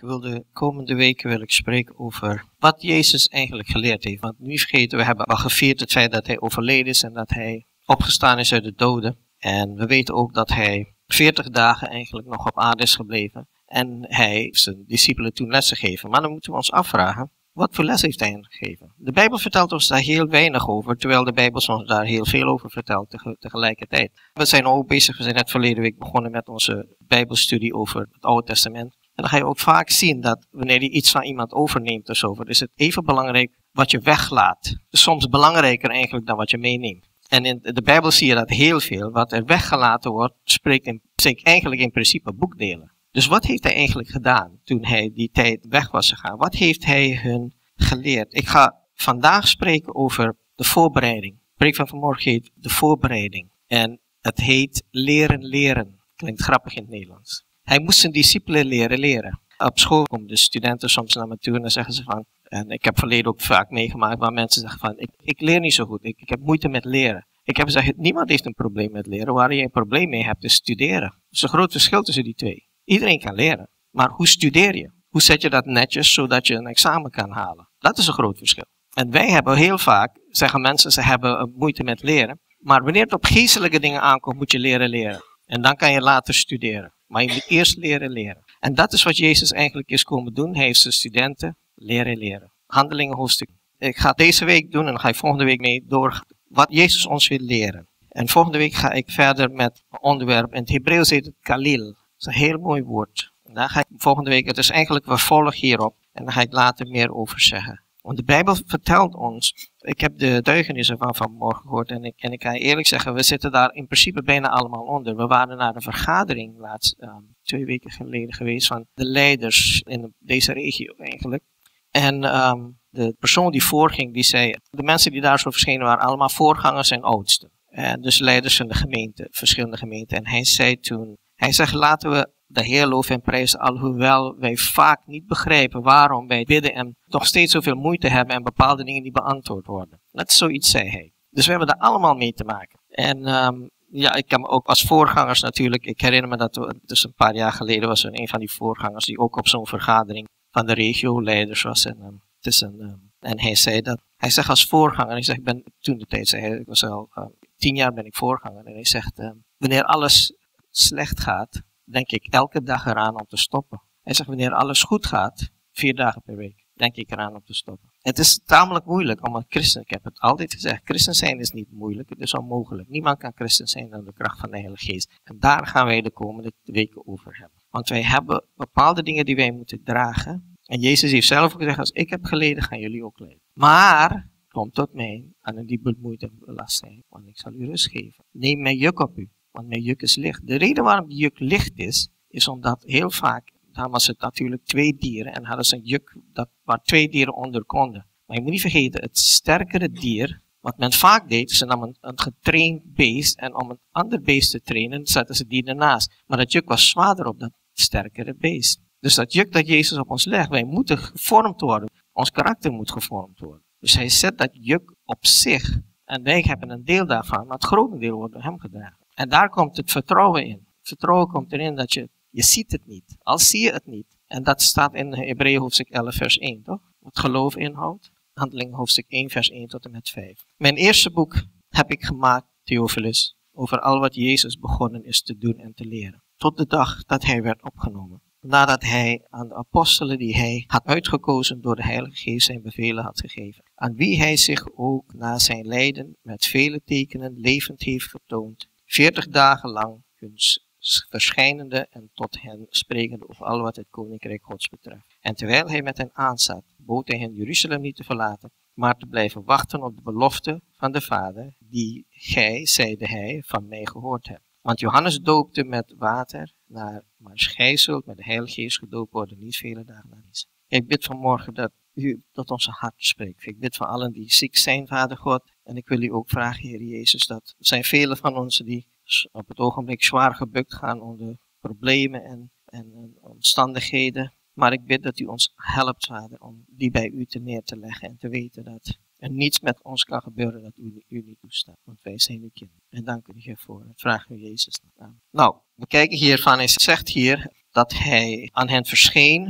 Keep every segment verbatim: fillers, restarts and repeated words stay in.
wil de komende weken wil ik spreken over wat Jezus eigenlijk geleerd heeft. Want niet vergeten, we hebben al gevierd het feit dat hij overleden is en dat hij opgestaan is uit de doden. En we weten ook dat hij veertig dagen eigenlijk nog op aarde is gebleven. En hij heeft zijn discipelen toen les gegeven. Maar dan moeten we ons afvragen, wat voor les heeft hij hen gegeven? De Bijbel vertelt ons daar heel weinig over, terwijl de Bijbel ons daar heel veel over vertelt tegelijkertijd. We zijn ook bezig, we zijn net verleden week begonnen met onze Bijbelstudie over het Oude Testament. En dan ga je ook vaak zien dat wanneer je iets van iemand overneemt of zo, is het even belangrijk wat je weglaat. Het is soms belangrijker eigenlijk dan wat je meeneemt. En in de Bijbel zie je dat heel veel, wat er weggelaten wordt, spreekt, in, spreekt eigenlijk in principe boekdelen. Dus wat heeft hij eigenlijk gedaan toen hij die tijd weg was gegaan? Wat heeft hij hun geleerd? Ik ga vandaag spreken over de voorbereiding. De preek van vanmorgen heet de voorbereiding. En het heet leren leren. Klinkt grappig in het Nederlands. Hij moest zijn discipelen leren leren. Op school komen de studenten soms naar me toe en dan zeggen ze van, en ik heb verleden ook vaak meegemaakt waar mensen zeggen van, ik, ik leer niet zo goed, ik, ik heb moeite met leren. Ik heb gezegd, niemand heeft een probleem met leren. Waar je een probleem mee hebt is studeren. Er is een groot verschil tussen die twee. Iedereen kan leren, maar hoe studeer je? Hoe zet je dat netjes zodat je een examen kan halen? Dat is een groot verschil. En wij hebben heel vaak, zeggen mensen, ze hebben moeite met leren. Maar wanneer het op geestelijke dingen aankomt, moet je leren leren. En dan kan je later studeren. Maar je moet eerst leren leren. En dat is wat Jezus eigenlijk is komen doen. Hij heeft zijn studenten leren leren. Handelingen hoofdstuk. Ik ga het deze week doen en dan ga ik volgende week mee door wat Jezus ons wil leren. En volgende week ga ik verder met een onderwerp. In het Hebreeuws heet het kalil. Dat is een heel mooi woord. En daar ga ik volgende week, het is eigenlijk een vervolg hierop. En daar ga ik later meer over zeggen. Want de Bijbel vertelt ons, ik heb de getuigenissen van vanmorgen gehoord. En ik, en ik ga eerlijk zeggen, we zitten daar in principe bijna allemaal onder. We waren naar een vergadering laatst, um, twee weken geleden geweest van de leiders in deze regio eigenlijk. En um, de persoon die voorging, die zei, de mensen die daar zo verschenen waren allemaal voorgangers en oudsten. En dus leiders van de gemeente, verschillende gemeenten. En hij zei toen, hij zegt, laten we de Heer loven en prijzen, alhoewel wij vaak niet begrijpen waarom wij bidden en toch steeds zoveel moeite hebben en bepaalde dingen niet beantwoord worden. Net zoiets zei hij. Dus we hebben daar allemaal mee te maken. En um, ja, ik kan ook als voorgangers natuurlijk, ik herinner me dat we, dus een paar jaar geleden was er een van die voorgangers die ook op zo'n vergadering van de regio-leiders was. En, um, het is een, um, en hij zei dat, hij zegt als voorganger, ik zeg, ik ben toen de tijd, zei hij, ik was al uh, tien jaar ben ik voorganger. En hij zegt, uh, wanneer alles slecht gaat, denk ik elke dag eraan om te stoppen. Hij zegt, wanneer alles goed gaat, vier dagen per week, denk ik eraan om te stoppen. Het is tamelijk moeilijk om een christen, ik heb het altijd gezegd, christen zijn is niet moeilijk, het is onmogelijk. Niemand kan christen zijn dan de kracht van de Heilige Geest. En daar gaan wij de komende weken over hebben. Want wij hebben bepaalde dingen die wij moeten dragen. En Jezus heeft zelf ook gezegd, als ik heb geleden, gaan jullie ook lijden. Maar, kom tot mij, aan die bemoeid en belast zijn, want ik zal u rust geven. Neem mijn juk op u. Want mijn juk is licht. De reden waarom die juk licht is, is omdat heel vaak, dan was het natuurlijk twee dieren en hadden ze een juk dat, waar twee dieren onder konden. Maar je moet niet vergeten, het sterkere dier, wat men vaak deed, ze namen een, een getraind beest en om een ander beest te trainen, zetten ze die ernaast. Maar dat juk was zwaarder op dat sterkere beest. Dus dat juk dat Jezus op ons legt, wij moeten gevormd worden. Ons karakter moet gevormd worden. Dus hij zet dat juk op zich en wij hebben een deel daarvan, maar het grote deel wordt door hem gedragen. En daar komt het vertrouwen in. Het vertrouwen komt erin dat je, je ziet het niet. Al zie je het niet. En dat staat in Hebreeën hoofdstuk elf vers één, toch? Wat geloof inhoudt. Handelingen hoofdstuk één vers één tot en met vijf. Mijn eerste boek heb ik gemaakt, Theophilus, over al wat Jezus begonnen is te doen en te leren. Tot de dag dat hij werd opgenomen. Nadat hij aan de apostelen die hij had uitgekozen door de Heilige Geest zijn bevelen had gegeven. Aan wie hij zich ook na zijn lijden met vele tekenen levend heeft getoond. Veertig dagen lang hun verschijnende en tot hen sprekende over al wat het koninkrijk Gods betreft. En terwijl hij met hen aanzat, bood hij hen Jeruzalem niet te verlaten, maar te blijven wachten op de belofte van de Vader, die gij, zeide hij, van mij gehoord hebt. Want Johannes doopte met water, naar, maar gij zult met de Heilige Geest gedoopt worden, niet vele dagen na is. Ik bid vanmorgen dat u tot onze hart spreekt. Ik bid voor allen die ziek zijn, Vader God. En ik wil u ook vragen, Heer Jezus, dat er zijn velen van ons die op het ogenblik zwaar gebukt gaan onder problemen en, en, en omstandigheden. Maar ik bid dat u ons helpt, Vader, om die bij u te neer te leggen en te weten dat er niets met ons kan gebeuren dat u, u niet toestaat. Want wij zijn uw kinderen. En dank u hiervoor. Dat vragen we Jezus naam. Nou, we kijken hiervan. Hij zegt hier dat hij aan hen verscheen.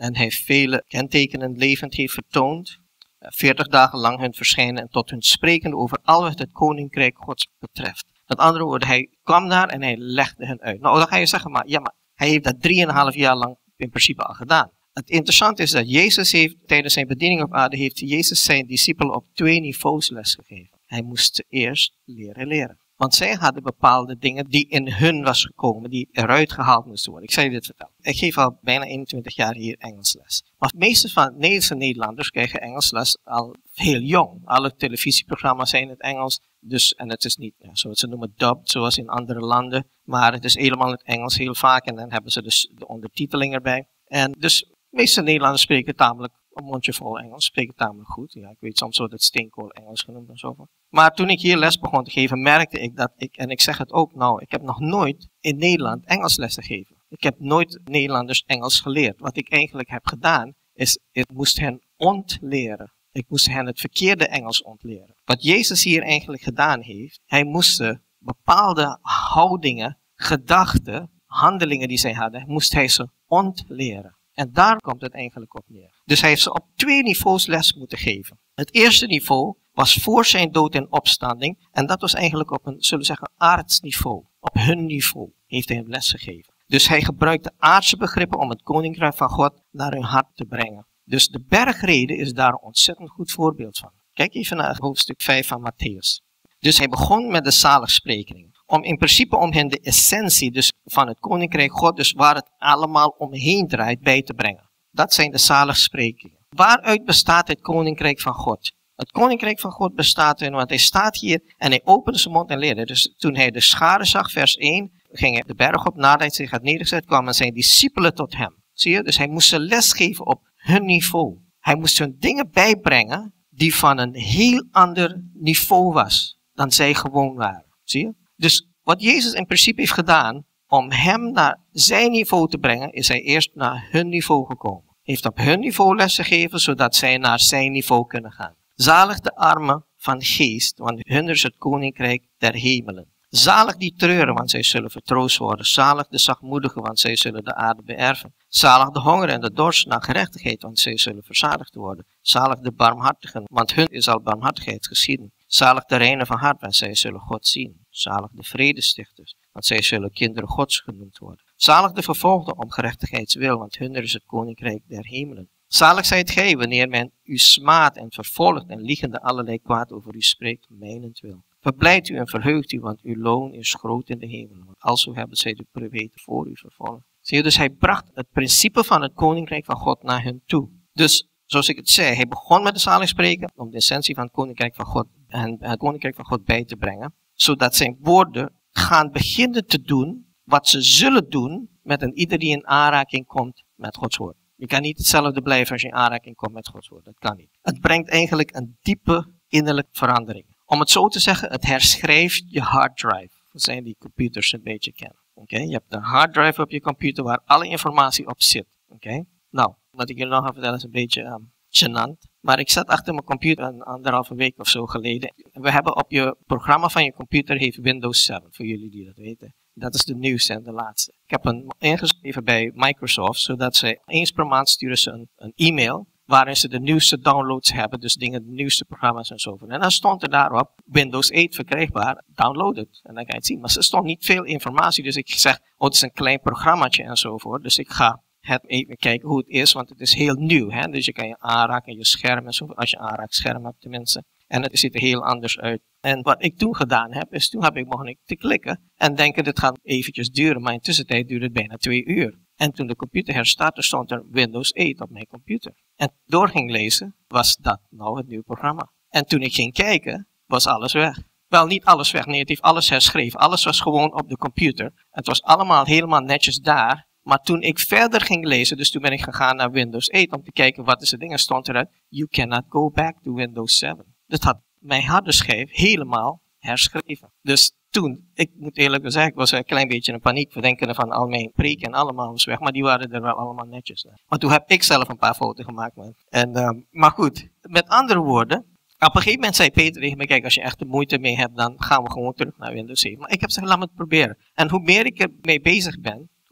En hij vele kentekenen levend heeft vertoond. veertig dagen lang hun verschijnen en tot hun spreken over al wat het koninkrijk Gods betreft. Met andere woorden, hij kwam daar en hij legde hen uit. Nou, dan ga je zeggen, maar ja, maar hij heeft dat drieënhalf jaar lang in principe al gedaan. Het interessante is dat Jezus heeft, tijdens zijn bediening op aarde, heeft Jezus zijn discipelen op twee niveaus lesgegeven. Hij moest eerst leren leren. Want zij hadden bepaalde dingen die in hun was gekomen, die eruit gehaald moesten worden. Ik zal je dit vertellen. Ik geef al bijna eenentwintig jaar hier Engels les. Maar de meeste van de Nederlandse Nederlanders krijgen Engels les al heel jong. Alle televisieprogramma's zijn in het Engels. Dus, en het is niet, ja, zoals ze noemen, dubbed, zoals in andere landen. Maar het is helemaal in het Engels heel vaak. En dan hebben ze dus de ondertiteling erbij. En dus de meeste Nederlanders spreken tamelijk een mondje vol Engels, spreken tamelijk goed. Ja, ik weet soms wordt het steenkool Engels genoemd en zo. Maar toen ik hier les begon te geven, merkte ik dat ik, en ik zeg het ook nou, ik heb nog nooit in Nederland Engels les gegeven. Ik heb nooit Nederlanders Engels geleerd. Wat ik eigenlijk heb gedaan, is ik moest hen ontleren. Ik moest hen het verkeerde Engels ontleren. Wat Jezus hier eigenlijk gedaan heeft, hij moest bepaalde houdingen, gedachten, handelingen die zij hadden, moest hij ze ontleren. En daar komt het eigenlijk op neer. Dus hij heeft ze op twee niveaus les moeten geven. Het eerste niveau was voor zijn dood en opstanding. En dat was eigenlijk op een, zullen we zeggen, aardsniveau. Op hun niveau heeft hij hem les gegeven. Dus hij gebruikte aardse begrippen om het koninkrijk van God naar hun hart te brengen. Dus de bergrede is daar een ontzettend goed voorbeeld van. Kijk even naar hoofdstuk vijf van Matthäus. Dus hij begon met de zaligsprekingen. Om in principe om hen de essentie dus van het koninkrijk God, dus waar het allemaal omheen draait, bij te brengen. Dat zijn de zaligsprekingen. Waaruit bestaat het koninkrijk van God? Het koninkrijk van God bestaat in, want hij staat hier en hij opende zijn mond en leerde. Dus toen hij de scharen zag, vers één, ging hij de berg op, nadat hij zich had neergezet, kwamen zijn discipelen tot hem. Zie je? Dus hij moest ze lesgeven op hun niveau. Hij moest hun dingen bijbrengen die van een heel ander niveau was dan zij gewoon waren. Zie je? Dus wat Jezus in principe heeft gedaan, om hem naar zijn niveau te brengen, is hij eerst naar hun niveau gekomen. Hij heeft op hun niveau les gegeven, zodat zij naar zijn niveau kunnen gaan. Zalig de armen van geest, want hun is het koninkrijk der hemelen. Zalig die treuren, want zij zullen vertroost worden. Zalig de zachtmoedigen, want zij zullen de aarde beërven. Zalig de honger en de dorst naar gerechtigheid, want zij zullen verzadigd worden. Zalig de barmhartigen, want hun is al barmhartigheid geschieden. Zalig de reinen van hart, want zij zullen God zien. Zalig de vredestichters, want zij zullen kinderen Gods genoemd worden. Zalig de vervolgden om gerechtigheidswil, want hun is het koninkrijk der hemelen. Zalig zijt gij, wanneer men u smaadt en vervolgt en liegende allerlei kwaad over u spreekt, mijnentwil. Verblijdt u en verheugt u, want uw loon is groot in de hemelen. Want alzo hebben zij de profeten voor u vervolgd. Zie je, dus hij bracht het principe van het koninkrijk van God naar hen toe. Dus, zoals ik het zei, hij begon met de zaligspreken om de essentie van het koninkrijk van God en het koninkrijk van God bij te brengen. Zodat zijn woorden gaan beginnen te doen wat ze zullen doen met een ieder die in aanraking komt met Gods woord. Je kan niet hetzelfde blijven als je in aanraking komt met Gods woord. Dat kan niet. Het brengt eigenlijk een diepe innerlijke verandering. Om het zo te zeggen, het herschrijft je harddrive. Dat zijn die computers een beetje kennen. Okay? Je hebt een harddrive op je computer waar alle informatie op zit. Okay? Nou, wat ik jullie nog ga vertellen is een beetje um, gênant. Maar ik zat achter mijn computer een anderhalve week of zo geleden. We hebben op je programma van je computer heeft Windows zeven, voor jullie die dat weten. Dat is de nieuwste en de laatste. Ik heb een ingeschreven bij Microsoft, zodat ze eens per maand sturen ze een, een e-mail waarin ze de nieuwste downloads hebben, dus dingen, de nieuwste programma's en zo. En dan stond er daarop Windows acht verkrijgbaar, download het. En dan kan je het zien. Maar er stond niet veel informatie, dus ik zeg, oh, het is een klein programmaatje enzovoort. Dus ik ga het even kijken hoe het is, want het is heel nieuw. Hè? Dus je kan je aanraken, je scherm en zo, als je aanraakt scherm hebt tenminste. En het ziet er heel anders uit. En wat ik toen gedaan heb, is toen heb ik begonnen te klikken en denken, dit gaat eventjes duren. Maar in tussentijd duurde het bijna twee uur. En toen de computer herstartte, stond er Windows acht op mijn computer. En door ging lezen, was dat nou het nieuwe programma. En toen ik ging kijken, was alles weg. Wel, niet alles weg, nee, het heeft alles herschreven. Alles was gewoon op de computer. Het was allemaal helemaal netjes daar. Maar toen ik verder ging lezen, dus toen ben ik gegaan naar Windows acht om te kijken wat is de dingen, stond eruit, you cannot go back to Windows zeven. Dat had mijn harde schijf helemaal herschreven. Dus toen, ik moet eerlijk zeggen, ik was een klein beetje in paniek, verdenkende van al mijn preken en allemaal was weg, maar die waren er wel allemaal netjes. Maar toen heb ik zelf een paar foto's gemaakt. Man. En, um, maar goed, met andere woorden, op een gegeven moment zei Peter tegen me, kijk, als je echt de moeite mee hebt, dan gaan we gewoon terug naar Windows zeven. Maar ik heb gezegd, laat me het proberen. En hoe meer ik ermee bezig ben,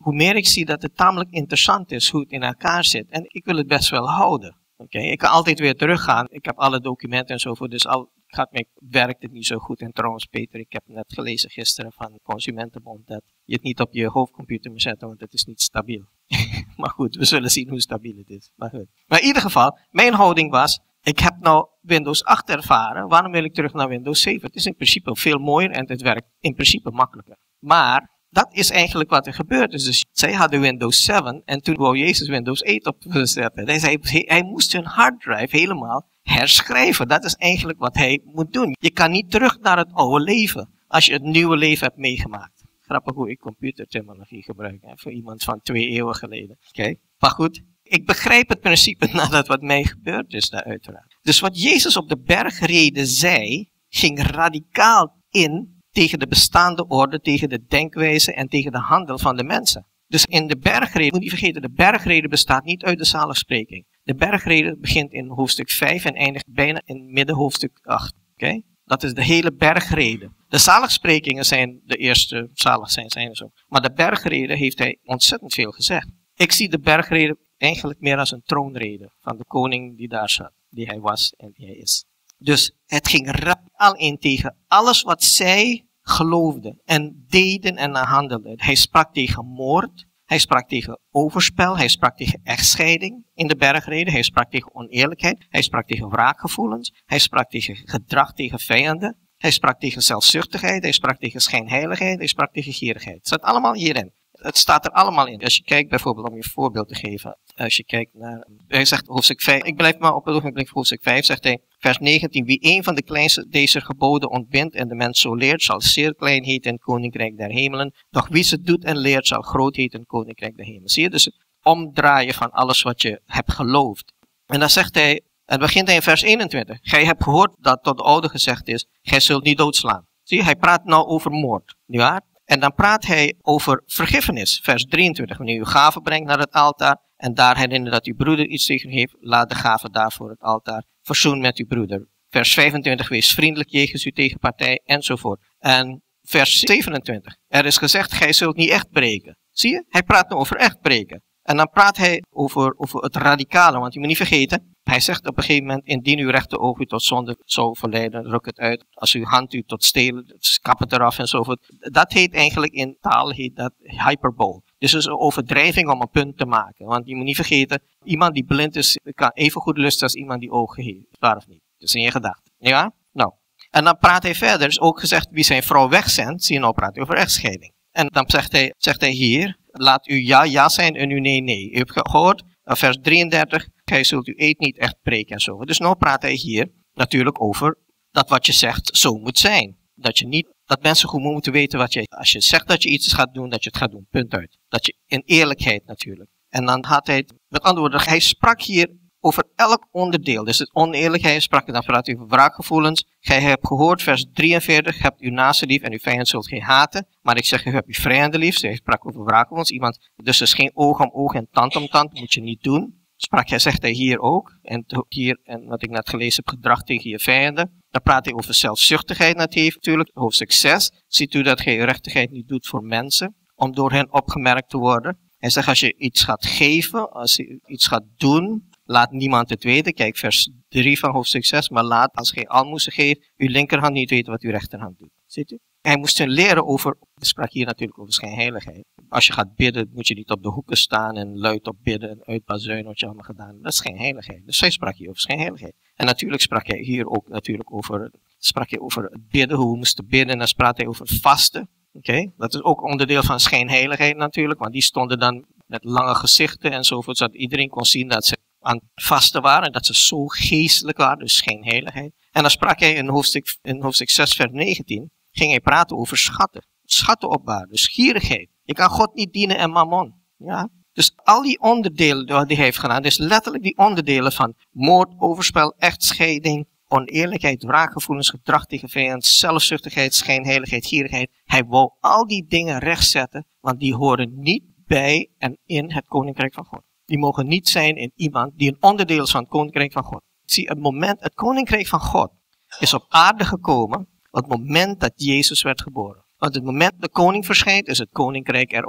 hoe meer ik zie dat het tamelijk interessant is hoe het in elkaar zit. En ik wil het best wel houden. Okay? Ik kan altijd weer teruggaan. Ik heb alle documenten en zo voor, dus al gaat mij, werkt het niet zo goed. En trouwens, Peter, ik heb net gelezen gisteren van de Consumentenbond dat je het niet op je hoofdcomputer moet zetten, want het is niet stabiel. Maar goed, we zullen zien hoe stabiel het is. Maar, goed. Maar in ieder geval, mijn houding was, ik heb nou Windows acht ervaren, waarom wil ik terug naar Windows zeven? Het is in principe veel mooier en het werkt in principe makkelijker. Maar dat is eigenlijk wat er gebeurd is. Dus zij hadden Windows zeven en toen wou Jezus Windows acht opzetten. Hij zei, hij moest hun harddrive helemaal herschrijven. Dat is eigenlijk wat hij moet doen. Je kan niet terug naar het oude leven als je het nieuwe leven hebt meegemaakt. Grappig hoe ik computerterminologie gebruik, hè, voor iemand van twee eeuwen geleden. Oké, okay. Maar goed, ik begrijp het principe nadat wat mij gebeurd is daar uiteraard. Dus wat Jezus op de bergrede zei, ging radicaal in tegen de bestaande orde, tegen de denkwijze en tegen de handel van de mensen. Dus in de bergrede, moet niet vergeten, de bergrede bestaat niet uit de zaligspreking. De bergrede begint in hoofdstuk vijf en eindigt bijna in midden hoofdstuk acht. Okay? Dat is de hele bergrede. De zaligsprekingen zijn de eerste, zalig zijn, zijn er zo. Maar de bergrede heeft hij ontzettend veel gezegd. Ik zie de bergrede eigenlijk meer als een troonrede van de koning die daar zat, die hij was en die hij is. Dus het ging radicaal in tegen alles wat zij geloofden en deden en handelden. Hij sprak tegen moord, hij sprak tegen overspel, hij sprak tegen echtscheiding in de bergrede, hij sprak tegen oneerlijkheid, hij sprak tegen wraakgevoelens, hij sprak tegen gedrag tegen vijanden, hij sprak tegen zelfzuchtigheid, hij sprak tegen schijnheiligheid, hij sprak tegen gierigheid. Het staat allemaal hierin. Het staat er allemaal in. Als je kijkt bijvoorbeeld, om je voorbeeld te geven. Als je kijkt naar, hij zegt hoofdstuk vijf, ik blijf maar op het ogenblik hoofdstuk vijf, zegt hij, vers negentien. Wie een van de kleinste deze geboden ontbindt en de mens zo leert, zal zeer klein heten in het koninkrijk der hemelen. Doch wie ze doet en leert, zal groot heten in het koninkrijk der hemelen. Zie je, dus het omdraaien van alles wat je hebt geloofd. En dan zegt hij, en begint hij in vers eenentwintig. Gij hebt gehoord dat tot de oude gezegd is, gij zult niet doodslaan. Zie je, hij praat nou over moord, nietwaar? En dan praat hij over vergiffenis, vers drieëntwintig. Wanneer u gave brengt naar het altaar en daar herinnert dat uw broeder iets tegen u heeft, laat de gave daar voor het altaar. Verzoen met uw broeder. Vers vijfentwintig, wees vriendelijk jegens uw tegenpartij, enzovoort. En vers zevenentwintig, er is gezegd, gij zult niet echt breken. Zie je? Hij praat nu over echt breken. En dan praat hij over, over het radicale, want je moet niet vergeten, hij zegt op een gegeven moment, indien uw rechteroog u tot zonde zou verleiden, ruk het uit. Als uw hand u tot stelen, kap het eraf enzovoort. Dat heet eigenlijk in taal, heet dat hyperbole. Dus het is een overdrijving om een punt te maken. Want je moet niet vergeten, iemand die blind is, kan even goed lusten als iemand die ogen heeft. Waar of niet? Dus in je gedachten. Ja? Nou. En dan praat hij verder, is ook gezegd, wie zijn vrouw wegzendt, zie je nou praat over echtscheiding. En dan zegt hij, zegt hij hier, laat u ja, ja zijn en u nee, nee. U hebt gehoord, vers drieëndertig, gij zult uw eed niet echt breken en zo. Dus nou praat hij hier natuurlijk over dat wat je zegt zo moet zijn. Dat je niet, dat mensen goed moeten weten wat je, als je zegt dat je iets gaat doen, dat je het gaat doen. Punt uit. Dat je in eerlijkheid natuurlijk. En dan had hij, met andere woorden, hij sprak hier over elk onderdeel. Dus het oneerlijkheid sprak hij, dan praat hij over wraakgevoelens. Gij hebt gehoord, vers drieënveertig, hebt uw naaste lief en uw vijand zult gij haten. Maar ik zeg, u hebt uw vijanden lief. Hij sprak over wraakgevoelens. Iemand, dus is geen oog om oog en tand om tand, moet je niet doen. Sprak hij, zegt hij hier ook. En hier, en wat ik net gelezen heb, gedrag tegen je vijanden. Dan praat hij over zelfzuchtigheid natuurlijk. Hoofdstuk zes. Ziet u dat gij gerechtigheid niet doet voor mensen, om door hen opgemerkt te worden. Hij zegt, als je iets gaat geven, als je iets gaat doen, laat niemand het weten. Kijk, vers drie van hoofdstuk zes. Maar laat, als gij almoezen geeft, uw linkerhand niet weten wat uw rechterhand doet. Ziet u? Hij moest hen leren over, ik sprak hier natuurlijk over schijnheiligheid. Als je gaat bidden, moet je niet op de hoeken staan en luid op bidden en uitbazuinen wat je allemaal gedaan hebt. Dat is schijnheiligheid. Dus hij sprak hier over schijnheiligheid. En natuurlijk sprak hij hier ook natuurlijk over, sprak hij over het bidden, hoe we moesten bidden. En dan sprak hij over vasten. Oké, okay? Dat is ook onderdeel van schijnheiligheid natuurlijk, want die stonden dan met lange gezichten enzovoort, zodat iedereen kon zien dat ze aan het vasten waren en dat ze zo geestelijk waren, dus schijnheiligheid. En dan sprak hij in hoofdstuk, in hoofdstuk zes vers negentien, ging hij praten over schatten. Schatten opbouwen, dus gierigheid. Je kan God niet dienen en mammon. Ja? Dus al die onderdelen die hij heeft gedaan, dus letterlijk die onderdelen van moord, overspel, echtscheiding, oneerlijkheid, wraakgevoelens, gedrag tegen vijand, zelfzuchtigheid, schijnheiligheid, gierigheid. Hij wou al die dingen rechtzetten, want die horen niet bij en in het koninkrijk van God. Die mogen niet zijn in iemand die een onderdeel is van het koninkrijk van God. Zie, het moment, het koninkrijk van God is op aarde gekomen op het moment dat Jezus werd geboren. Want het moment dat de koning verschijnt, is het koninkrijk er ook.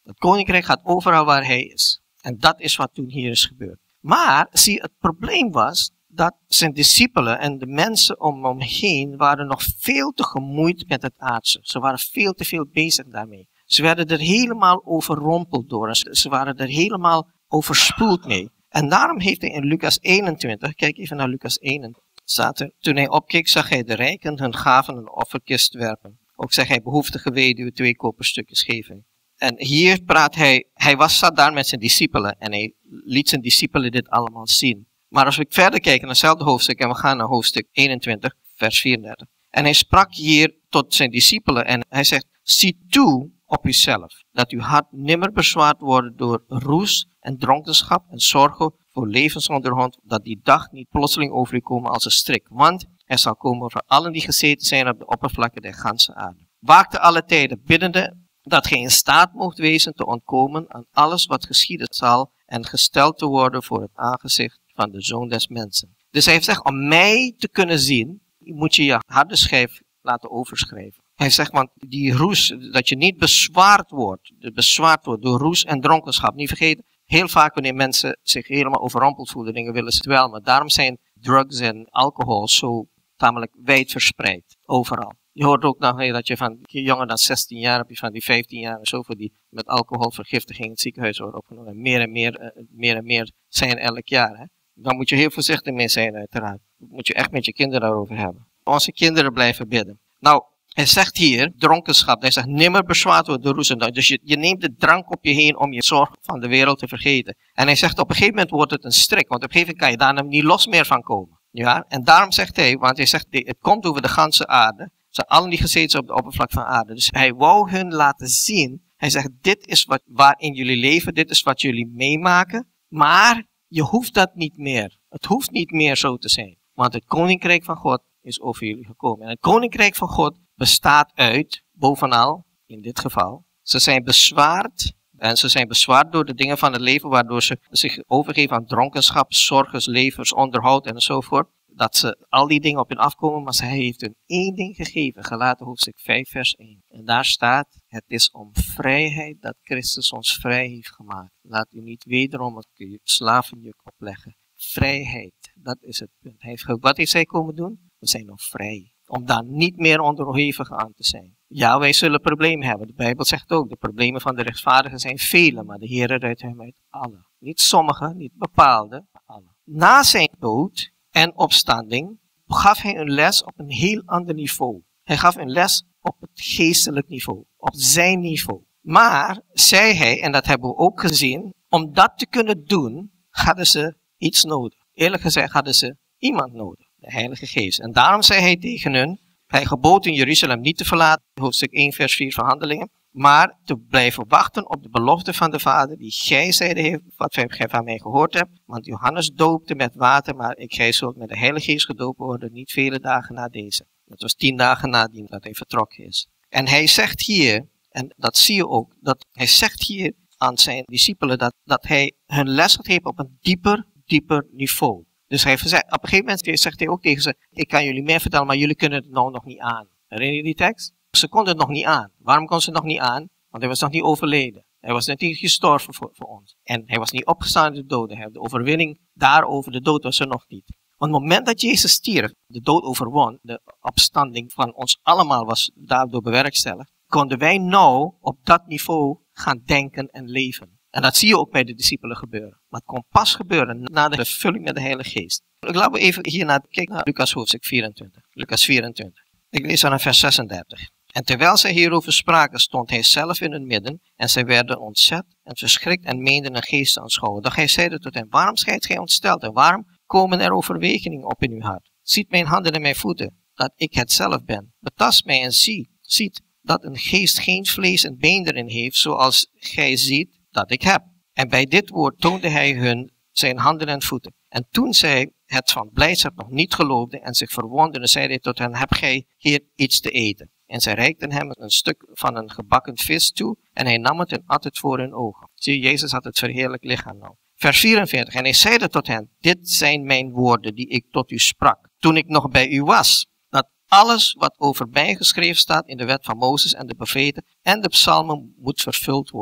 Het koninkrijk gaat overal waar hij is. En dat is wat toen hier is gebeurd. Maar, zie, het probleem was dat zijn discipelen en de mensen om hem heen waren nog veel te gemoeid met het aardse. Ze waren veel te veel bezig daarmee. Ze werden er helemaal overrompeld door. En ze waren er helemaal overspoeld mee. En daarom heeft hij in Lucas eenentwintig, kijk even naar Lucas eenentwintig, staat er, toen hij opkeek zag hij de rijken hun gaven een offerkist werpen. Ook zag hij behoeftige weduwe twee koperstukjes geven. En hier praat hij, hij was zat daar met zijn discipelen en hij liet zijn discipelen dit allemaal zien. Maar als we verder kijken naar hetzelfde hoofdstuk en we gaan naar hoofdstuk eenentwintig, vers vierendertig. En hij sprak hier tot zijn discipelen en hij zegt, zie toe op uzelf, dat uw hart nimmer bezwaard wordt door roes en dronkenschap en zorgen voor levensonderhoud, dat die dag niet plotseling over u komen als een strik. Want er zal komen over allen die gezeten zijn op de oppervlakte der ganse aarde. Waakte alle tijden biddende, dat gij in staat moogt wezen te ontkomen aan alles wat geschieden zal en gesteld te worden voor het aangezicht van de Zoon des Mensen. Dus hij heeft gezegd, om mij te kunnen zien, moet je je harde schijf laten overschrijven. Hij zegt, want die roes, dat je niet bezwaard wordt, bezwaard wordt door roes en dronkenschap. Niet vergeten, heel vaak wanneer mensen zich helemaal overrompeld voelen, dingen willen ze wel. Maar daarom zijn drugs en alcohol zo tamelijk wijd verspreid, overal. Je hoort ook nog dat je van jonger dan zestien jaar, heb je van die vijftien jaar en zoveel die met alcoholvergiftiging in het ziekenhuis worden opgenomen. En meer en meer, uh, meer en meer zijn elk jaar. Hè? Dan moet je heel voorzichtig mee zijn uiteraard. Dat moet je echt met je kinderen daarover hebben. Onze kinderen blijven bidden. Nou, hij zegt hier, dronkenschap. Hij zegt, nimmer bezwaard wordt door roes en drank. Dus je, je neemt de drank op je heen om je zorg van de wereld te vergeten. En hij zegt, op een gegeven moment wordt het een strik. Want op een gegeven moment kan je daar niet los meer van komen. Ja? En daarom zegt hij, want hij zegt, het komt over de ganse aarde. Ze allen die gezeten zijn op de oppervlak van aarde. Dus hij wou hun laten zien. Hij zegt, dit is wat, waarin jullie leven. Dit is wat jullie meemaken. Maar je hoeft dat niet meer. Het hoeft niet meer zo te zijn. Want het koninkrijk van God is over jullie gekomen. En het koninkrijk van God bestaat uit, bovenal, in dit geval, ze zijn bezwaard. En ze zijn bezwaard door de dingen van het leven, waardoor ze zich overgeven aan dronkenschap, zorgen, levensonderhoud enzovoort. Dat ze al die dingen op hun afkomen, maar hij heeft hun één ding gegeven. Galaten hoofdstuk vijf vers één. En daar staat, het is om vrijheid dat Christus ons vrij heeft gemaakt. Laat u niet wederom het slavenjuk opleggen. Vrijheid, dat is het punt. Hij heeft, wat heeft hij komen doen? We zijn nog vrij. Om daar niet meer onderhevig aan te zijn. Ja, wij zullen problemen hebben. De Bijbel zegt ook, de problemen van de rechtvaardigen zijn vele, maar de Heer redt hem uit alle. Niet sommige, niet bepaalde, maar alle. Na zijn dood en opstanding gaf hij een les op een heel ander niveau. Hij gaf een les op het geestelijk niveau, op zijn niveau. Maar, zei hij, en dat hebben we ook gezien, om dat te kunnen doen, hadden ze iets nodig. Eerlijk gezegd hadden ze iemand nodig, de Heilige Geest. En daarom zei hij tegen hun, hij gebood in Jeruzalem niet te verlaten, hoofdstuk één vers vier van Handelingen, maar te blijven wachten op de belofte van de Vader, die gij zeide heeft, wat gij van mij gehoord hebt. Want Johannes doopte met water, maar ik gij zult met de Heilige Geest gedoopt worden, niet vele dagen na deze. Dat was tien dagen nadien dat hij vertrokken is. En hij zegt hier, en dat zie je ook, dat hij zegt hier aan zijn discipelen, dat, dat hij hun les had gegeven op een dieper, dieper niveau. Dus hij zegt, op een gegeven moment zegt hij ook tegen ze, ik kan jullie meer vertellen, maar jullie kunnen het nou nog niet aan. Herinner je die tekst? Ze konden het nog niet aan. Waarom kon ze het nog niet aan? Want hij was nog niet overleden. Hij was net niet gestorven voor, voor ons. En hij was niet opgestaan uit de doden. De overwinning daarover de dood was er nog niet. Op het moment dat Jezus stierf, de dood overwon, de opstanding van ons allemaal was daardoor bewerkstelligd, konden wij nou op dat niveau gaan denken en leven. En dat zie je ook bij de discipelen gebeuren. Maar het kon pas gebeuren na de vervulling met de Heilige Geest. Laten we even hier naar kijken naar Lucas hoofdstuk vierentwintig. Lucas vierentwintig. Ik lees dan naar vers zesendertig. En terwijl zij hierover spraken, stond hij zelf in het midden, en zij werden ontzet en verschrikt en meenden een geest te aanschouwen. Doch hij zeide tot hen, waarom schijnt gij ontsteld en waarom komen er overwegingen op in uw hart? Ziet mijn handen en mijn voeten, dat ik het zelf ben. Betast mij en zie, ziet dat een geest geen vlees en been erin heeft, zoals gij ziet dat ik heb. En bij dit woord toonde hij hun zijn handen en voeten. En toen zij het van blijdschap nog niet geloofden en zich verwonderden, zeide hij tot hen, heb gij hier iets te eten? En zij reikten hem een stuk van een gebakken vis toe, en hij nam het en at het voor hun ogen. Zie je, Jezus had het verheerlijk lichaam nou. Vers vierenveertig. En hij zeide tot hen, dit zijn mijn woorden die ik tot u sprak, toen ik nog bij u was. Dat alles wat over mij geschreven staat in de wet van Mozes en de profeten en de psalmen moet vervuld worden.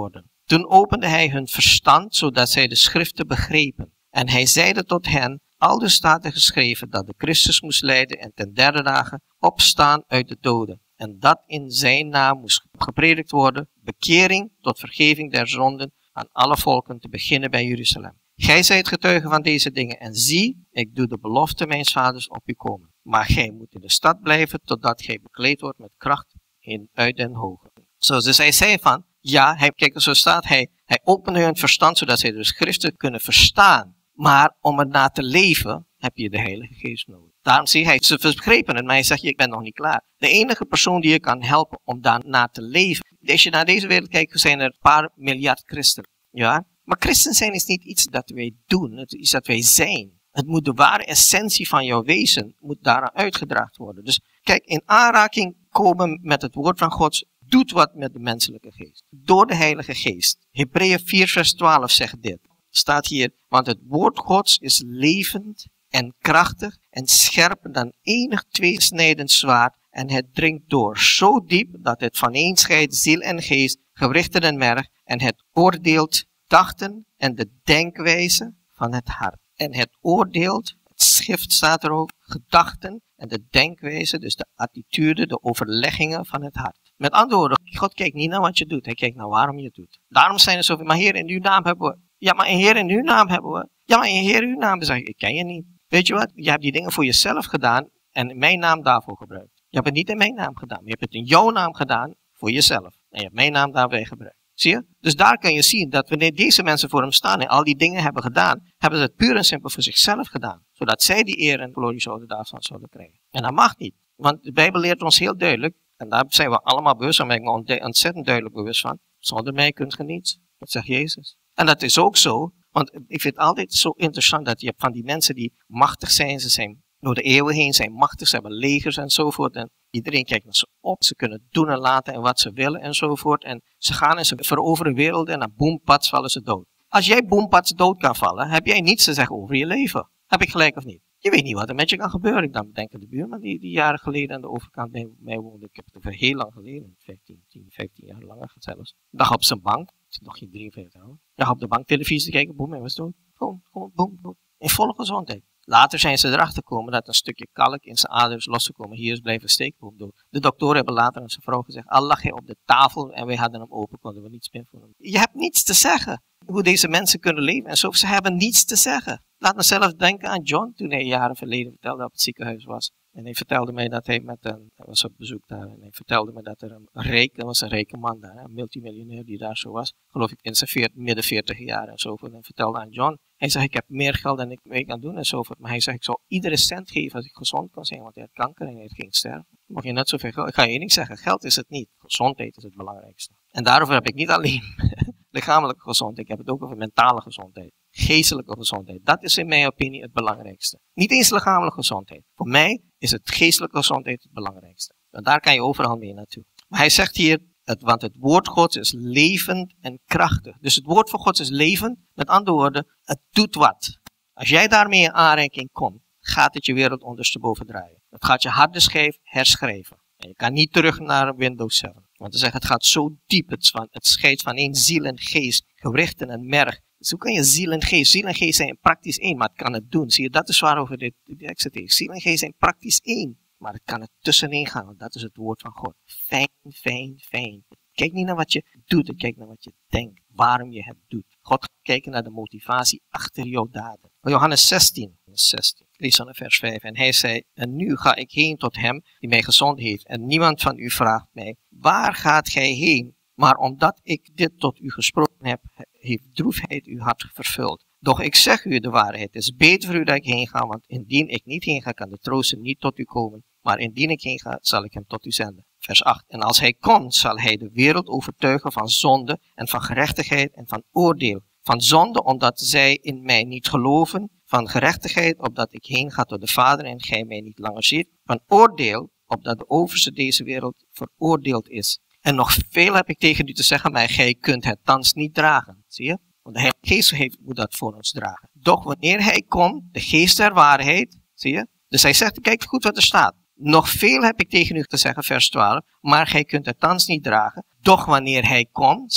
Toen opende hij hun verstand, zodat zij de schriften begrepen. En hij zeide tot hen, aldus staat er geschreven dat de Christus moest lijden en ten derde dagen opstaan uit de doden. En dat in zijn naam moest gepredikt worden, bekering tot vergeving der zonden aan alle volken, te beginnen bij Jeruzalem. Gij zijt getuige van deze dingen en zie, ik doe de belofte mijns vaders op u komen. Maar gij moet in de stad blijven totdat gij bekleed wordt met kracht in, uit den hoge. Zo, dus hij zei van, ja, hij, kijk, zo staat hij, hij opende hun verstand zodat zij de schriften kunnen verstaan. Maar om ernaar te leven, heb je de Heilige Geest nodig. Daarom zie hij, ze begrepen het, maar hij zegt, ik ben nog niet klaar. De enige persoon die je kan helpen om daarnaar te leven. Als je naar deze wereld kijkt, zijn er een paar miljard christenen. Ja? Maar christen zijn is niet iets dat wij doen, het is iets dat wij zijn. Het moet de ware essentie van jouw wezen, moet daaraan uitgedraagd worden. Dus kijk, in aanraking komen met het woord van God, doet wat met de menselijke geest. Door de Heilige Geest. Hebreeën vier vers twaalf zegt dit. Staat hier, want het woord Gods is levend en krachtig en scherper dan enig tweesnijdend zwaard en het dringt door zo diep dat het vaneenscheidt ziel en geest, gewrichten en merg en het oordeelt dachten en de denkwijze van het hart. En het oordeelt, het schrift staat er ook, gedachten en de denkwijze, dus de attitude, de overleggingen van het hart. Met andere woorden, God kijkt niet naar wat je doet, hij kijkt naar waarom je het doet. Daarom zijn er zoveel, maar Heer, in uw naam hebben we. Ja, maar in Heer, in uw naam hebben we. Ja, maar in Heer, in uw naam, zeg ik, ik ken je niet. Weet je wat? Je hebt die dingen voor jezelf gedaan en in mijn naam daarvoor gebruikt. Je hebt het niet in mijn naam gedaan, je hebt het in jouw naam gedaan voor jezelf. En je hebt mijn naam daarbij gebruikt. Zie je? Dus daar kan je zien dat wanneer deze mensen voor hem staan en al die dingen hebben gedaan, hebben ze het puur en simpel voor zichzelf gedaan. Zodat zij die eer en glorie zouden daarvan zouden krijgen. En dat mag niet. Want de Bijbel leert ons heel duidelijk, en daar zijn we allemaal bewust van, maar ik ben me ontzettend duidelijk bewust van, zonder mij kunt je niets. Dat zegt Jezus. En dat is ook zo, want ik vind het altijd zo interessant dat je hebt van die mensen die machtig zijn, ze zijn door de eeuwen heen, zijn machtig, ze hebben legers enzovoort. En iedereen kijkt naar ze op, ze kunnen doen en laten en wat ze willen enzovoort. En ze gaan en ze veroveren werelden en dan boem, pats vallen ze dood. Als jij boem, pats dood kan vallen, heb jij niets te zeggen over je leven. Heb ik gelijk of niet? Je weet niet wat er met je kan gebeuren. Ik dan denk aan de buurman die, die jaren geleden aan de overkant bij mij woonde. Ik heb het over heel lang geleden, vijftien, tien, vijftien jaar langer zelfs. Dag op zijn bank, ik zit nog geen drieënveertig jaar. Dag op de bank televisie te kijken, boem, hij was dood. Gewoon, gewoon, boem, boem. In volle gezondheid. Later zijn ze erachter gekomen dat een stukje kalk in zijn adem is losgekomen. Hier is blijven steken, boem, dood. De doktoren hebben later aan zijn vrouw gezegd, al lag hij op de tafel en wij hadden hem open, konden we niets meer voor hem. Je hebt niets te zeggen. Hoe deze mensen kunnen leven en zo. Ze hebben niets te zeggen. Laat me zelf denken aan John, toen hij jaren geleden vertelde dat op het ziekenhuis was. En hij vertelde mij dat hij met een, hij was op bezoek daar, en hij vertelde me dat er een reek, dat was een rijke man daar, een multimiljonair die daar zo was, geloof ik in zijn veert, midden veertig jaar en zo voort. En vertelde aan John, hij zei, ik heb meer geld dan ik mee kan doen en zo voort. Maar hij zei, ik zou iedere cent geven als ik gezond kon zijn, want hij had kanker en hij ging sterven. Mocht je net zoveel geld, ik ga je één ding zeggen, geld is het niet, gezondheid is het belangrijkste. En daarover heb ik niet alleen lichamelijke gezondheid, ik heb het ook over mentale gezondheid. Geestelijke gezondheid. Dat is in mijn opinie het belangrijkste. Niet eens lichamelijke gezondheid. Voor mij is het geestelijke gezondheid het belangrijkste. En daar kan je overal mee naartoe. Maar hij zegt hier, het, want het woord Gods is levend en krachtig. Dus het woord van God is levend. Met andere woorden, het doet wat. Als jij daarmee in aanraking komt, gaat het je wereld ondersteboven draaien. Het gaat je harde schijf herschrijven. En je kan niet terug naar Windows zeven. Want te zeggen, het gaat zo diep. Het, van, het scheidt van één ziel en geest, gewrichten en merg. Dus hoe kan je ziel en geest? Ziel en geest zijn praktisch één, maar het kan het doen. Zie je, dat is waarover dit exegeet. Ziel en geest zijn praktisch één, maar het kan er tussenin gaan, want dat is het woord van God. Fijn, fijn, fijn. Kijk niet naar wat je doet, kijk naar wat je denkt, waarom je het doet. God gaat kijken naar de motivatie achter jouw daden. Johannes zestien, zestien. Lees dan vers vijf. En hij zei, en nu ga ik heen tot hem die mij gezond heeft. En niemand van u vraagt mij, waar gaat gij heen? Maar omdat ik dit tot u gesproken heb, heeft droefheid uw hart vervuld. Doch ik zeg u de waarheid, het is beter voor u dat ik heen ga, want indien ik niet heen ga, kan de trooster niet tot u komen. Maar indien ik heen ga, zal ik hem tot u zenden. Vers acht. En als hij komt, zal hij de wereld overtuigen van zonde en van gerechtigheid en van oordeel. Van zonde, omdat zij in mij niet geloven. Van gerechtigheid, opdat ik heen ga tot de Vader en gij mij niet langer ziet. Van oordeel, opdat de overste deze wereld veroordeeld is. En nog veel heb ik tegen u te zeggen, maar gij kunt het thans niet dragen. Zie je? Want de Heilige Geest heeft, moet dat voor ons dragen. Doch wanneer hij komt, de Geest der waarheid, zie je? Dus hij zegt, kijk goed wat er staat. Nog veel heb ik tegen u te zeggen, vers twaalf, maar gij kunt het thans niet dragen. Doch wanneer hij komt, zie je?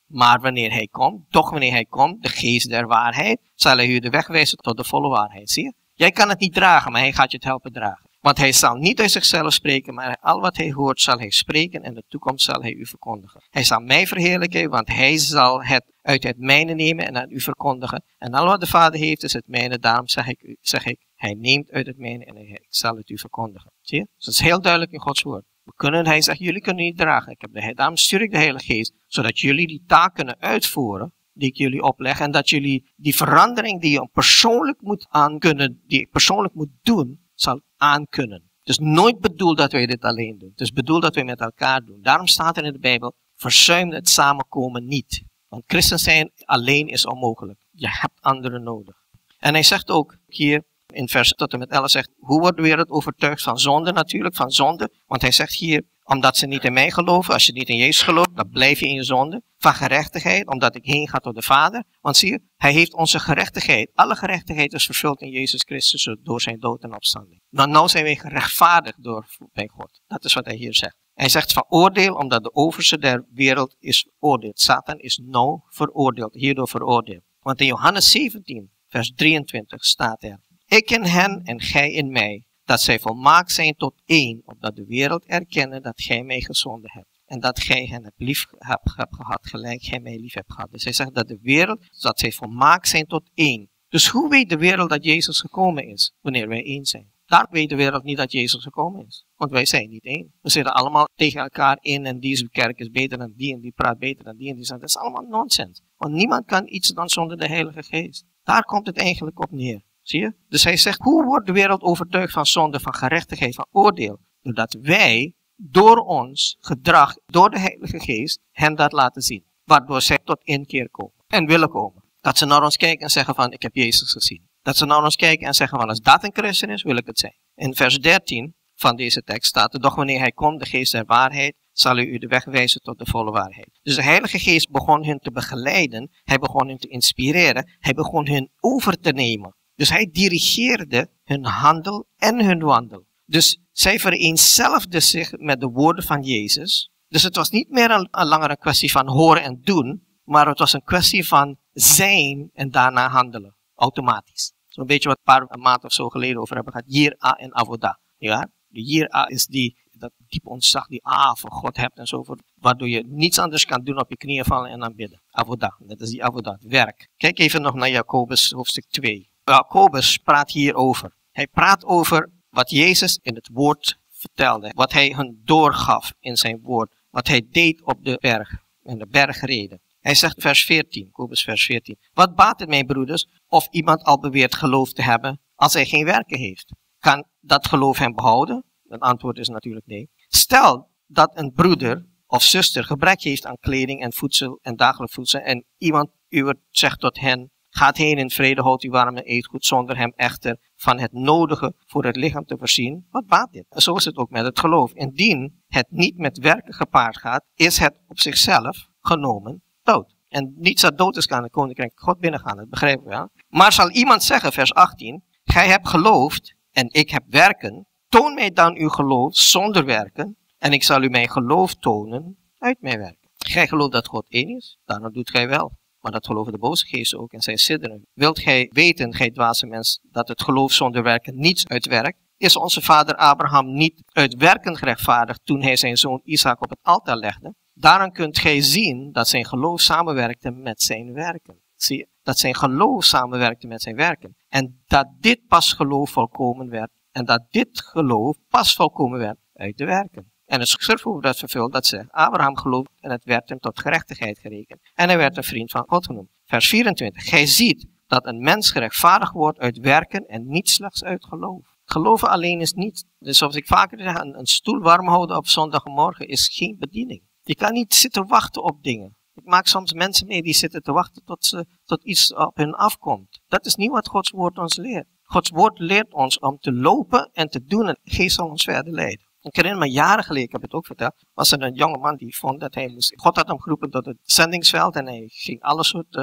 Maar wanneer hij komt, toch wanneer hij komt, de geest der waarheid, zal hij u de weg wijzen tot de volle waarheid. Zie je? Jij kan het niet dragen, maar hij gaat je het helpen dragen. Want hij zal niet uit zichzelf spreken, maar al wat hij hoort zal hij spreken en de toekomst zal hij u verkondigen. Hij zal mij verheerlijken, want hij zal het uit het mijne nemen en aan u verkondigen. En al wat de Vader heeft is het mijne, daarom zeg ik, u, zeg ik hij neemt uit het mijne en ik zal het u verkondigen. Zie je? Dus dat is heel duidelijk in Gods woord. We kunnen, hij zegt, jullie kunnen niet dragen. Ik heb de, daarom stuur ik de Heilige Geest, zodat jullie die taak kunnen uitvoeren die ik jullie opleg. En dat jullie die verandering die je persoonlijk moet aankunnen, die ik persoonlijk moet doen, zal aankunnen. Het is nooit bedoeld dat wij dit alleen doen. Het is bedoeld dat wij met elkaar doen. Daarom staat er in de Bijbel, verzuim het samenkomen niet. Want christen zijn alleen is onmogelijk. Je hebt anderen nodig. En hij zegt ook hier in vers tot en met elf, zegt, hoe wordt de wereld overtuigd van zonde natuurlijk, van zonde. Want hij zegt hier, omdat ze niet in mij geloven, als je niet in Jezus gelooft, dan blijf je in je zonde. Van gerechtigheid, omdat ik heen ga tot de Vader. Want zie je, hij heeft onze gerechtigheid. Alle gerechtigheid is vervuld in Jezus Christus door zijn dood en opstanding. Maar nou zijn wij gerechtvaardigd door bij God. Dat is wat hij hier zegt. Hij zegt van oordeel, omdat de overste der wereld is veroordeeld. Satan is nou veroordeeld, hierdoor veroordeeld. Want in Johannes zeventien, vers drieëntwintig staat er, ik in hen en gij in mij, dat zij volmaakt zijn tot één, opdat de wereld erkennen dat gij mij gezonden hebt. En dat gij hen hebt lief hebt, hebt gehad, gelijk gij mij lief hebt gehad. Dus hij zegt dat de wereld, dat zij volmaakt zijn tot één. Dus hoe weet de wereld dat Jezus gekomen is, wanneer wij één zijn? Daar weet de wereld niet dat Jezus gekomen is. Want wij zijn niet één. We zitten allemaal tegen elkaar in en deze kerk is beter dan die en die praat beter dan die en die. Dat is allemaal nonsens. Want niemand kan iets dan zonder de Heilige Geest. Daar komt het eigenlijk op neer. Zie je? Dus hij zegt, hoe wordt de wereld overtuigd van zonde, van gerechtigheid, van oordeel? Doordat wij door ons gedrag, door de Heilige Geest, hen dat laten zien. Waardoor zij tot inkeer komen en willen komen. Dat ze naar ons kijken en zeggen van, ik heb Jezus gezien. Dat ze naar ons kijken en zeggen van, als dat een christen is, wil ik het zijn. In vers dertien van deze tekst staat er, doch wanneer hij komt, de geest der waarheid, zal hij u de weg wijzen tot de volle waarheid. Dus de Heilige Geest begon hen te begeleiden, hij begon hen te inspireren, hij begon hen over te nemen. Dus hij dirigeerde hun handel en hun wandel. Dus zij vereenzelfden zich met de woorden van Jezus. Dus het was niet meer een, een langer een kwestie van horen en doen, maar het was een kwestie van zijn en daarna handelen. Automatisch. Zo'n beetje wat een paar maanden of zo geleden over hebben gehad. Yira en avoda. Ja? De Yira is die, dat diep ontzag die ah voor God hebt en zo voort. Waardoor je niets anders kan doen op je knieën vallen en aanbidden. Avoda. Dat is die avoda, het werk. Kijk even nog naar Jacobus hoofdstuk twee. Jacobus praat hier over. Hij praat over wat Jezus in het woord vertelde. Wat hij hun doorgaf in zijn woord. Wat hij deed op de berg. In de bergreden. Hij zegt vers veertien, Jacobus vers veertien. Wat baat het, mijn broeders, of iemand al beweert geloof te hebben, als hij geen werken heeft? Kan dat geloof hem behouden? Het antwoord is natuurlijk nee. Stel dat een broeder of zuster gebrek heeft aan kleding en voedsel en dagelijks voedsel, en iemand u zegt tot hen, gaat heen in vrede, houdt u warm en eet goed, zonder hem echter van het nodige voor het lichaam te voorzien. Wat baat dit? En zo is het ook met het geloof. Indien het niet met werken gepaard gaat, is het op zichzelf genomen dood. En niets dat dood is kan het koninkrijk God binnengaan, dat begrijpen we wel. Maar zal iemand zeggen, vers achttien, gij hebt geloofd en ik heb werken, toon mij dan uw geloof zonder werken en ik zal u mijn geloof tonen uit mijn werken. Gij gelooft dat God één is, daarom doet gij wel. Maar dat geloven de boze geesten ook en zij sidderen. Wilt gij weten, gij dwaze mens, dat het geloof zonder werken niets uitwerkt? Is onze vader Abraham niet uit werken gerechtvaardigd toen hij zijn zoon Isaac op het altaar legde? Daarom kunt gij zien dat zijn geloof samenwerkte met zijn werken. Zie je? Dat zijn geloof samenwerkte met zijn werken. En dat dit pas geloof volkomen werd. En dat dit geloof pas volkomen werd uit de werken. En het schrift wordt dat vervuld dat zegt, Abraham geloofde en het werd hem tot gerechtigheid gerekend. En hij werd een vriend van God genoemd. Vers vierentwintig. Gij ziet dat een mens gerechtvaardigd wordt uit werken en niet slechts uit geloof. Geloven alleen is niet. Dus zoals ik vaker zeg, een, een stoel warm houden op zondagmorgen is geen bediening. Je kan niet zitten wachten op dingen. Ik maak soms mensen mee die zitten te wachten tot, ze, tot iets op hun afkomt. Dat is niet wat Gods woord ons leert. Gods woord leert ons om te lopen en te doen en de Geest zal ons verder leiden. Ik herinner me jaren geleden, ik heb het ook verteld, was er een jonge man die vond dat hij moest, God had hem geroepen tot het zendingsveld en hij ging alles soort, um,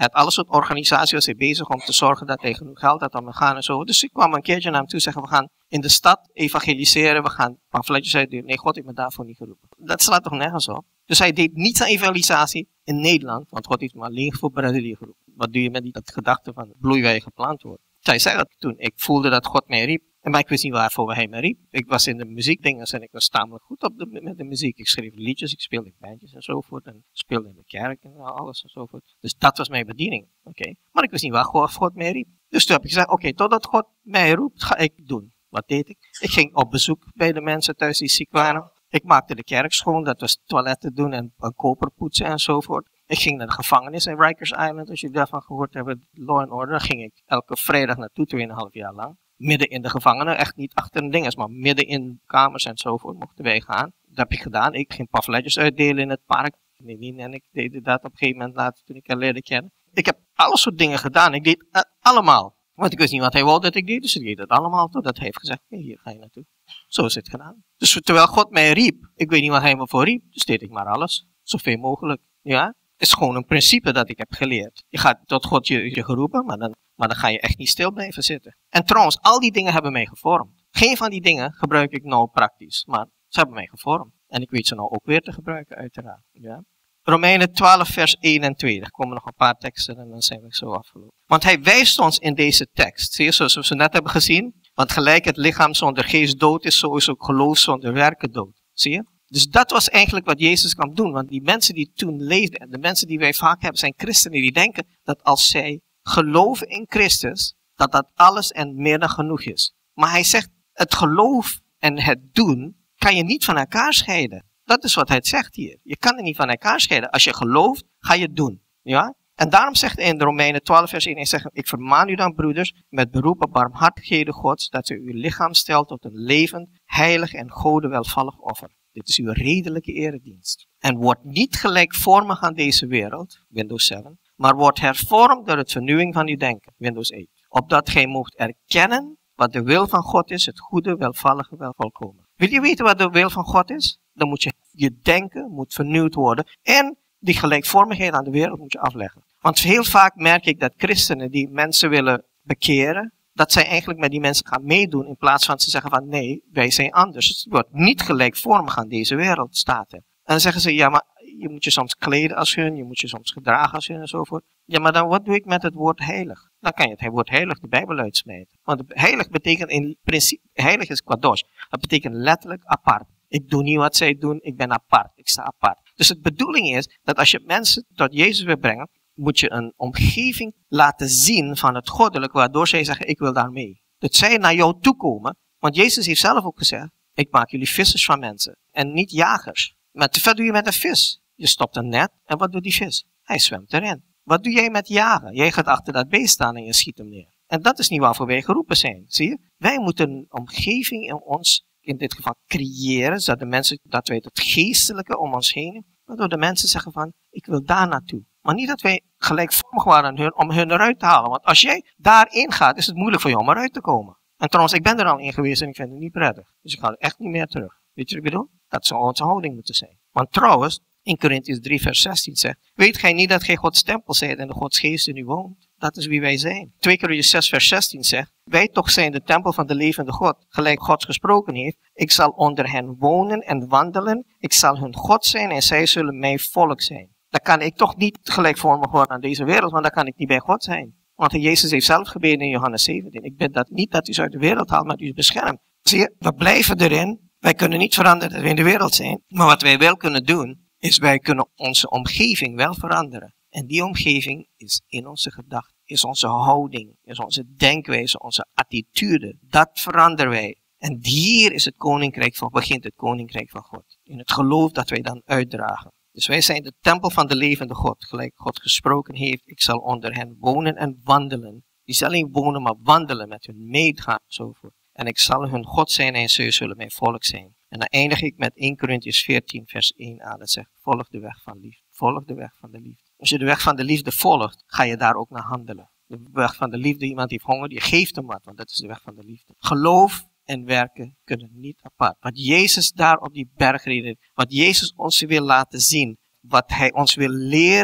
Hij had alle soort organisaties was hij bezig om te zorgen dat hij genoeg geld had om te gaan en zo. Dus ik kwam een keertje naar hem toe zeggen, we gaan in de stad evangeliseren, we gaan pamfletjes uitdelen. Nee, God heeft me daarvoor niet geroepen. Dat slaat toch nergens op? Dus hij deed niets aan evangelisatie in Nederland, want God heeft me alleen voor Brazilië geroepen. Wat doe je met die dat gedachte van bloei waar je geplant wordt? Hij zei dat toen. Ik voelde dat God mij riep. Maar ik wist niet waarvoor hij mij riep. Ik was in de muziekdingen en ik was tamelijk goed op de, met de muziek. Ik schreef liedjes, ik speelde in bandjes enzovoort. En speelde in de kerk en alles enzovoort. Dus dat was mijn bediening. Oké. Okay. Maar ik wist niet waar God, God mij riep. Dus toen heb ik gezegd, oké, okay, totdat God mij roept, ga ik doen. Wat deed ik? Ik ging op bezoek bij de mensen thuis die ziek waren. Ik maakte de kerk schoon, dat was toiletten doen en, en koper poetsen enzovoort. Ik ging naar de gevangenis in Rikers Island, als jullie daarvan gehoord hebben, Law and Order. Daar ging ik elke vrijdag naartoe, tweeënhalf jaar lang. Midden in de gevangenen, echt niet achter een ding, maar midden in kamers enzovoort mochten wij gaan. Dat heb ik gedaan. Ik ging pamfletjes uitdelen in het park. Nee, en ik deed dat op een gegeven moment later toen ik haar leerde kennen. Ik heb alle soort dingen gedaan. Ik deed uh, allemaal. Want ik wist niet wat hij wilde dat ik deed, dus ik deed het allemaal totdat hij heeft gezegd, hey, hier ga je naartoe. Zo is het gedaan. Dus terwijl God mij riep, ik weet niet wat hij me voor riep, dus deed ik maar alles. Zoveel mogelijk. Ja? Het is gewoon een principe dat ik heb geleerd. Je gaat tot God je, je geroepen, maar dan, maar dan ga je echt niet stil blijven zitten. En trouwens, al die dingen hebben mij gevormd. Geen van die dingen gebruik ik nou praktisch, maar ze hebben mij gevormd. En ik weet ze nou ook weer te gebruiken, uiteraard. Ja? Romeinen twaalf, vers één en twee. Er komen nog een paar teksten en dan zijn we zo afgelopen. Want hij wijst ons in deze tekst, zie je, zoals we net hebben gezien. Want gelijk het lichaam zonder geest dood is, zo is ook geloof zonder werken dood. Zie je? Dus dat was eigenlijk wat Jezus kwam doen. Want die mensen die toen leefden, en de mensen die wij vaak hebben, zijn christenen die denken dat als zij geloven in Christus, dat dat alles en meer dan genoeg is. Maar hij zegt, het geloof en het doen kan je niet van elkaar scheiden. Dat is wat hij zegt hier. Je kan het niet van elkaar scheiden. Als je gelooft, ga je het doen. Ja? En daarom zegt hij in de Romeinen twaalf vers één, hij zegt, ik vermaan u dan broeders, met beroep op barmhartigheden Gods, dat u uw lichaam stelt tot een levend, heilig en Gode welvallig offer. Dit is uw redelijke eredienst. En wordt niet gelijkvormig aan deze wereld, Windows zeven, maar wordt hervormd door het vernieuwing van uw denken, Windows acht. Opdat gij moogt erkennen wat de wil van God is, het goede, welvallige, welvolkomen. Wil je weten wat de wil van God is? Dan moet je je denken moet vernieuwd worden. En die gelijkvormigheid aan de wereld moet je afleggen. Want heel vaak merk ik dat christenen die mensen willen bekeren, dat zij eigenlijk met die mensen gaan meedoen in plaats van te zeggen van nee, wij zijn anders. Het wordt niet gelijkvormig aan deze wereld, staat er. En dan zeggen ze, ja, maar je moet je soms kleden als hun, je moet je soms gedragen als hun enzovoort. Ja, maar dan wat doe ik met het woord heilig? Dan kan je het woord heilig de Bijbel uitsmijten. Want heilig betekent in principe, heilig is kadosh. Dat betekent letterlijk apart. Ik doe niet wat zij doen, ik ben apart, ik sta apart. Dus de bedoeling is dat als je mensen tot Jezus wil brengen, moet je een omgeving laten zien van het goddelijk, waardoor zij zeggen, ik wil daar mee. Dat zij naar jou toe komen, want Jezus heeft zelf ook gezegd, ik maak jullie vissers van mensen en niet jagers. Maar wat doe je met een vis? Je stopt een net en wat doet die vis? Hij zwemt erin. Wat doe jij met jagen? Jij gaat achter dat beest staan en je schiet hem neer. En dat is niet waarvoor wij geroepen zijn, zie je? Wij moeten een omgeving in ons, in dit geval creëren, zodat de mensen, dat wij het geestelijke om ons heen, waardoor de mensen zeggen van, ik wil daar naartoe. Maar niet dat wij gelijkvormig waren aan hun, om hun eruit te halen. Want als jij daarin gaat, is het moeilijk voor jou om eruit te komen. En trouwens, ik ben er al in geweest en ik vind het niet prettig. Dus ik ga er echt niet meer terug. Weet je wat ik bedoel? Dat zou onze houding moeten zijn. Want trouwens, in Korintiërs drie vers zestien zegt, weet gij niet dat gij Gods tempel zijt en de Gods geest in u woont? Dat is wie wij zijn. twee Korintiërs zes vers zestien zegt, wij toch zijn de tempel van de levende God. Gelijk God gesproken heeft, ik zal onder hen wonen en wandelen. Ik zal hun God zijn en zij zullen mijn volk zijn. Dan kan ik toch niet gelijkvormig worden aan deze wereld, want dan kan ik niet bij God zijn. Want Jezus heeft zelf gebeden in Johannes zeventien. Ik bid dat niet dat u ze uit de wereld haalt, maar dat u ze beschermt. Zie je, we blijven erin. Wij kunnen niet veranderen dat we in de wereld zijn. Maar wat wij wel kunnen doen, is wij kunnen onze omgeving wel veranderen. En die omgeving is in onze gedachten, is onze houding, is onze denkwijze, onze attitude. Dat veranderen wij. En hier is het koninkrijk van, begint het koninkrijk van God. In het geloof dat wij dan uitdragen. Dus wij zijn de tempel van de levende God. Gelijk God gesproken heeft, ik zal onder hen wonen en wandelen. Die zal niet wonen, maar wandelen met hun meegaan enzovoort. En ik zal hun God zijn en zij zullen mijn volk zijn. En dan eindig ik met eerste Korintiërs veertien vers één aan. Dat zegt, volg de weg van liefde. Volg de weg van de liefde. Als je de weg van de liefde volgt, ga je daar ook naar handelen. De weg van de liefde, iemand heeft honger, die geeft hem wat, want dat is de weg van de liefde. Geloof en werken kunnen niet apart. Wat Jezus daar op die berg reed, wat Jezus ons wil laten zien, wat hij ons wil leren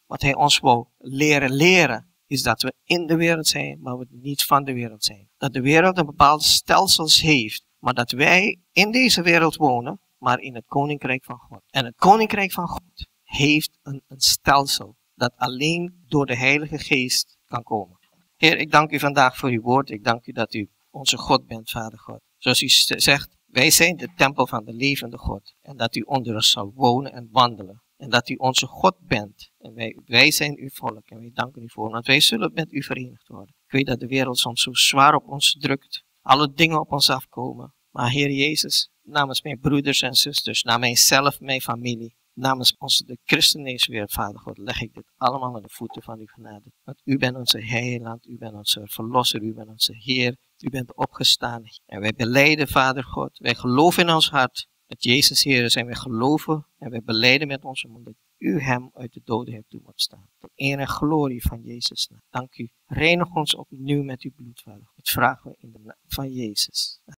Wat hij ons wou leren leren, is dat we in de wereld zijn, maar we niet van de wereld zijn. Dat de wereld een bepaalde stelsels heeft, maar dat wij in deze wereld wonen, maar in het koninkrijk van God. En het koninkrijk van God heeft een, een stelsel dat alleen door de Heilige Geest kan komen. Heer, ik dank u vandaag voor uw woord. Ik dank u dat u onze God bent, Vader God. Zoals u zegt, wij zijn de tempel van de levende God. En dat u onder ons zal wonen en wandelen. En dat u onze God bent. En wij, wij zijn uw volk. En wij danken u voor. Want wij zullen met u verenigd worden. Ik weet dat de wereld soms zo zwaar op ons drukt. Alle dingen op ons afkomen. Maar Heer Jezus, namens mijn broeders en zusters, namens mijzelf, mijn familie, namens onze de christenenwereld, Vader God, leg ik dit allemaal aan de voeten van uw genade. Want u bent onze heiland, u bent onze verlosser, u bent onze Heer, u bent opgestaan. En wij belijden, Vader God, wij geloven in ons hart dat Jezus Heer is en wij geloven en wij belijden met onze mond dat u hem uit de doden hebt doen opstaan. Tot eer en glorie van Jezus naam. Dank u. Reinig ons opnieuw met uw bloed, Vader. Dat vragen we in de naam van Jezus.